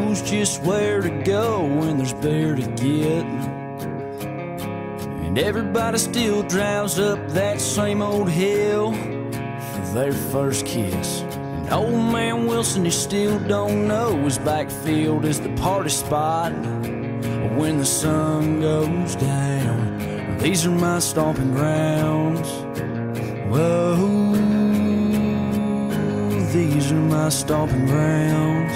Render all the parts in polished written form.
knows just where to go when there's beer to get. And everybody still drives up that same old hill for their first kiss. And old man Wilson, he still don't know his backfield is the party spot when the sun goes down. These are my stomping grounds. Whoa, these are my stomping grounds.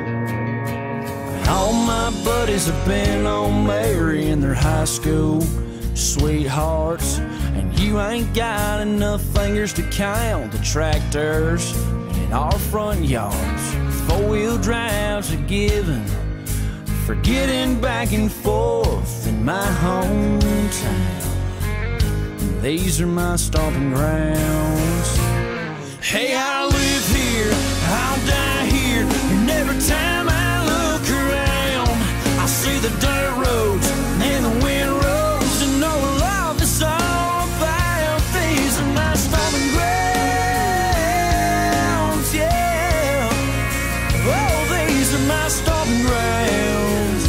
All my buddies have been on Mary in their high school sweethearts, and you ain't got enough fingers to count the tractors in our front yards. Four-wheel drives are given for getting back and forth in my hometown. These are my stomping grounds. Hey, I live here, I'll die here, and every time I look around, I see the dirt roads and the windrows, and know what love is all about. These are my stomping grounds, yeah. Oh, these are my stomping grounds.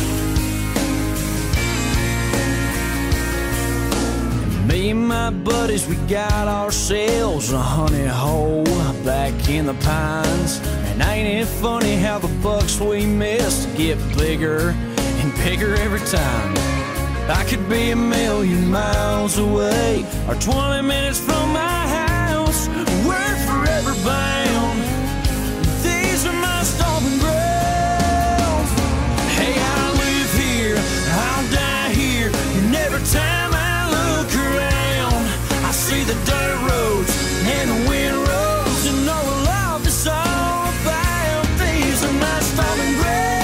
And me and my buddies, we got ourselves a honey hole back in the pines. And ain't it funny how the bucks we missed get bigger and bigger every time? I could be a million miles away or 20 minutes from my house. We're forever bound. These are my stomping grounds. Hey, I live here, I'll die here, and every time I look around, I see the dirt roads and the windrows, and know what love is all about. These are my stomping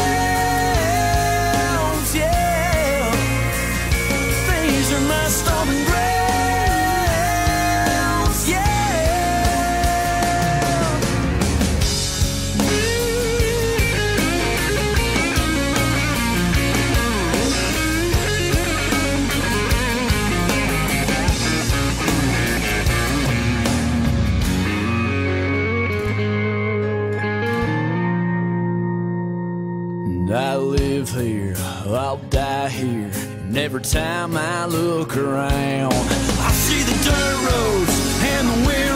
grounds, yeah. These are my stomping grounds, yeah. And I live here, I'll die here, and every time I look around, I see the dirt roads and the wind